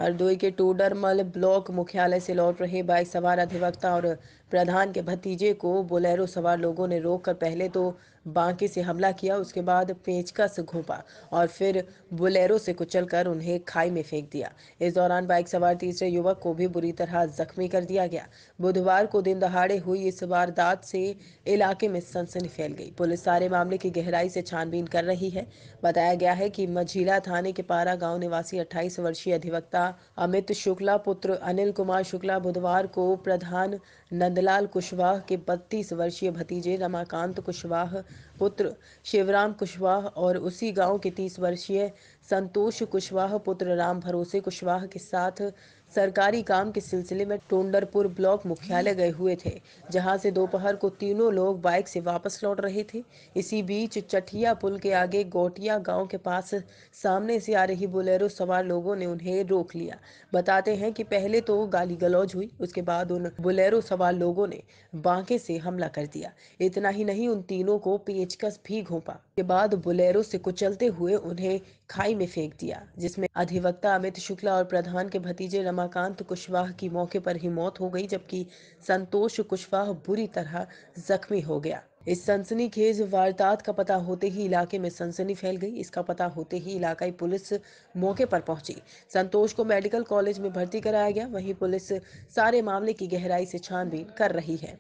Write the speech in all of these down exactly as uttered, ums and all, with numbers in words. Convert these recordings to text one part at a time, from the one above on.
हरदोई के टोडरमल ब्लॉक मुख्यालय से लौट रहे बाइक सवार अधिवक्ता और प्रधान के भतीजे को बोलेरो सवार लोगों ने रोककर पहले तो बांके से हमला किया, उसके बाद पेचकस घोंपा और फिर बोलेरो से कुचलकर उन्हें खाई में फेंक दिया। इस दौरान बाइक सवार तीसरे युवक को भी बुरी तरह जख्मी कर दिया गया। बुधवार को दिन दहाड़े हुई इस वारदात से इलाके में सनसनी फैल गई। पुलिस सारे मामले की गहराई से छानबीन कर रही है। बताया गया है कि मझीला थाने के पारा गांव निवासी अट्ठाईस वर्षीय अधिवक्ता अमित शुक्ला पुत्र अनिल कुमार शुक्ला बुधवार को प्रधान नंदलाल कुशवाहा के बत्तीस वर्षीय भतीजे रमाकांत कुशवाहा पुत्र शिवराम कुशवाहा और उसी गांव के तीस वर्षीय संतोष कुशवाहा पुत्र राम भरोसे कुशवाहा के साथ सरकारी काम के सिलसिले में टोंडरपुर ब्लॉक मुख्यालय गए हुए थे, जहां से दोपहर को तीनों लोग बाइक से वापस लौट रहे थे। इसी बीच चठिया पुल के आगे गोटिया गांव के पास सामने से आ रही बोलेरो सवार लोगों ने उन्हें रोक लिया। बताते हैं कि पहले तो गाली गलौज हुई, उसके बाद उन बोलेरो सवार लोगों ने बांके से हमला कर दिया। इतना ही नहीं, उन तीनों को पेचकस भी घोंपा के बाद बोलेरो से कुचलते हुए उन्हें खाई में फेंक दिया, जिसमें अधिवक्ता अमित शुक्ला और प्रधान के भतीजे रमाकांत कुशवाहा की मौके पर ही मौत हो गई, जबकि संतोष कुशवाहा बुरी तरह जख्मी हो गया। इस सनसनीखेज वारदात का पता होते ही इलाके में सनसनी फैल गई। इसका पता होते ही इलाकाई पुलिस मौके पर पहुंची। संतोष को मेडिकल कॉलेज में भर्ती कराया गया। वहीं पुलिस सारे मामले की गहराई से छानबीन कर रही है।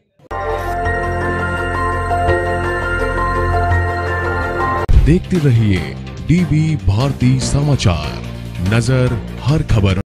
देखते रहिए डीबी भारती समाचार, नजर हर खबर।